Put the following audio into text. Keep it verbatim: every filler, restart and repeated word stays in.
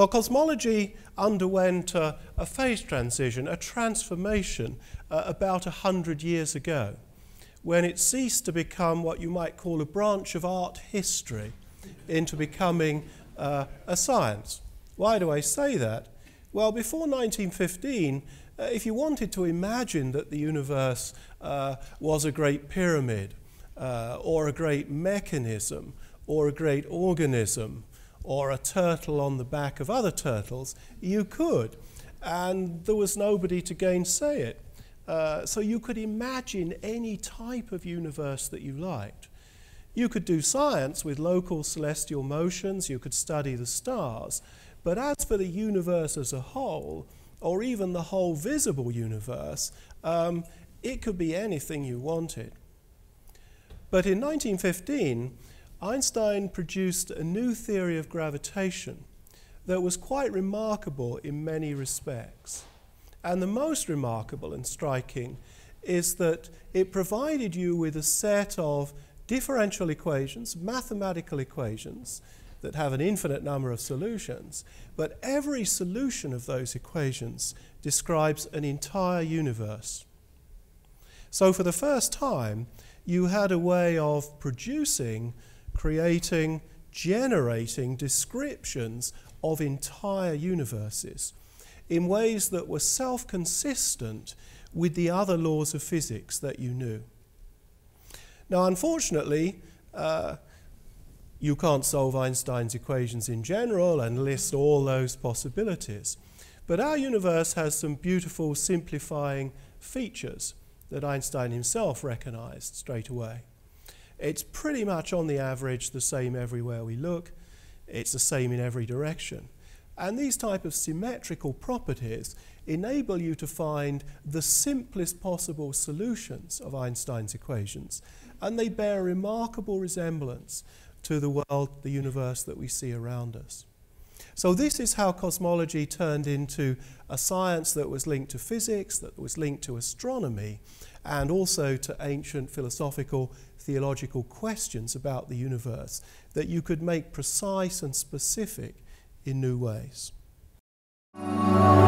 Well, cosmology underwent a, a phase transition, a transformation uh, about a hundred years ago, when it ceased to become what you might call a branch of art history into becoming uh, a science. Why do I say that? Well, before nineteen fifteen, uh, if you wanted to imagine that the universe uh, was a great pyramid, uh, or a great mechanism, or a great organism, or a turtle on the back of other turtles, you could. And there was nobody to gainsay it. Uh, so you could imagine any type of universe that you liked. You could do science with local celestial motions, you could study the stars, but as for the universe as a whole, or even the whole visible universe, um, it could be anything you wanted. But in nineteen fifteen, Einstein produced a new theory of gravitation that was quite remarkable in many respects. And the most remarkable and striking is that it provided you with a set of differential equations, mathematical equations, that have an infinite number of solutions, but every solution of those equations describes an entire universe. So for the first time, you had a way of producing, creating, generating descriptions of entire universes in ways that were self-consistent with the other laws of physics that you knew. Now, unfortunately, uh, you can't solve Einstein's equations in general and list all those possibilities. But our universe has some beautiful simplifying features that Einstein himself recognized straight away. It's pretty much on the average the same everywhere we look. It's the same in every direction. And these type of symmetrical properties enable you to find the simplest possible solutions of Einstein's equations, and they bear remarkable resemblance to the world, the universe that we see around us. So this is how cosmology turned into a science that was linked to physics, that was linked to astronomy, and also to ancient philosophical, theological questions about the universe that you could make precise and specific in new ways.